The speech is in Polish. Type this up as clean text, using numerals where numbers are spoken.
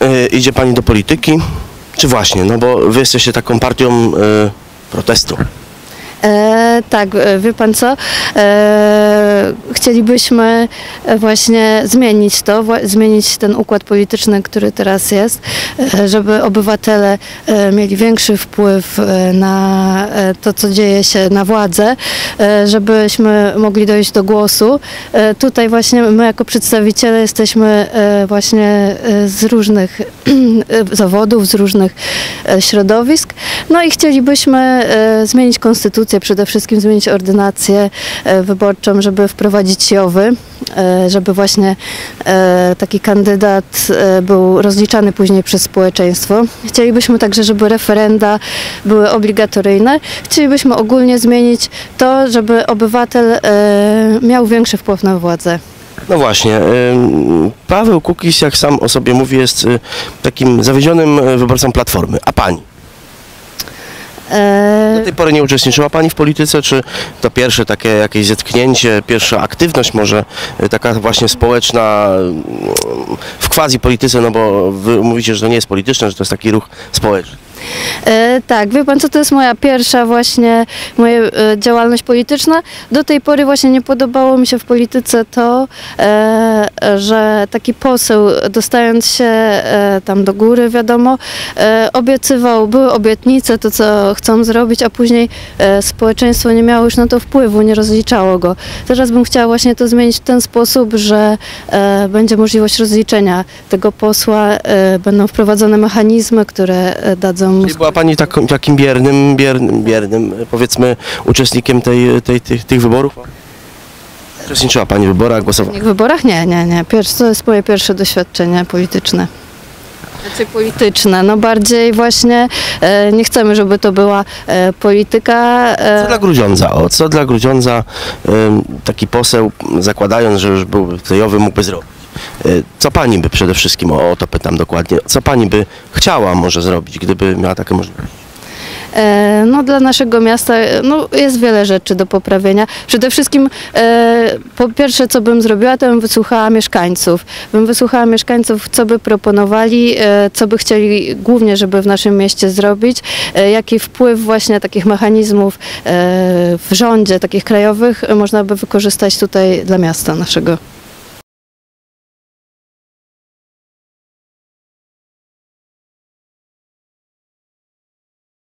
idzie pani do polityki? Czy właśnie, no bo wy jesteście taką partią protestu. Tak, wie pan co? Chcielibyśmy właśnie zmienić to, zmienić ten układ polityczny, który teraz jest, żeby obywatele mieli większy wpływ na to, co dzieje się na władzę, żebyśmy mogli dojść do głosu. Tutaj właśnie my jako przedstawiciele jesteśmy właśnie z różnych zawodów, z różnych środowisk. No i chcielibyśmy zmienić konstytucję, przede wszystkim zmienić ordynację wyborczą, żeby wprowadzić JOW-y, żeby właśnie taki kandydat był rozliczany później przez społeczeństwo. Chcielibyśmy także, żeby referenda były obligatoryjne. Chcielibyśmy ogólnie zmienić to, żeby obywatel miał większy wpływ na władzę. No właśnie, Paweł Kukiz, jak sam o sobie mówi, jest takim zawiedzionym wyborcą Platformy. A pani? Do tej pory nie uczestniczyła pani w polityce, czy to pierwsze takie jakieś zetknięcie, pierwsza aktywność może taka właśnie społeczna w quasi polityce, no bo wy mówicie, że to nie jest polityczne, że to jest taki ruch społeczny. Tak, wie pan co, to jest moja pierwsza właśnie moja działalność polityczna. Do tej pory właśnie nie podobało mi się w polityce to, że taki poseł, dostając się tam do góry, wiadomo, obiecywał, były obietnice, to co chcą zrobić, a później społeczeństwo nie miało już na to wpływu, nie rozliczało go. Teraz bym chciała właśnie to zmienić w ten sposób, że będzie możliwość rozliczenia tego posła, będą wprowadzone mechanizmy, które dadzą. Czyli była pani takim biernym, powiedzmy, uczestnikiem tych wyborów? Uczestniczyła pani w wyborach, głosowała? W wyborach? Nie. To jest moje pierwsze doświadczenie polityczne. Znaczy polityczne, no bardziej właśnie nie chcemy, żeby to była polityka. Co dla Grudziądza? Co dla Grudziądza taki poseł, zakładając, że już byłby JOW-y, mógłby zrobić? Co pani by przede wszystkim, o to pytam dokładnie, co pani by chciała może zrobić, gdyby miała takie możliwości? No dla naszego miasta no, jest wiele rzeczy do poprawienia. Przede wszystkim po pierwsze, co bym zrobiła, to bym wysłuchała mieszkańców. Co by proponowali, co by chcieli głównie, żeby w naszym mieście zrobić, jaki wpływ właśnie takich mechanizmów w rządzie, takich krajowych, można by wykorzystać tutaj dla miasta naszego.